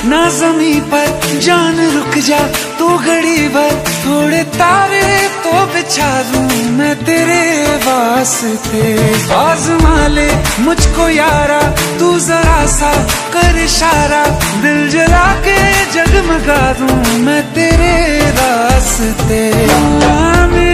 ना जमी पर जान रुक जा तू घड़ी भर, थोड़े तारे तो बिछा दूं मैं तेरे वास्ते। आज़मा ले मुझको यारा तू जरा सा कर इशारा, दिल जला के जगमगा दूं मैं तेरे रास्ते।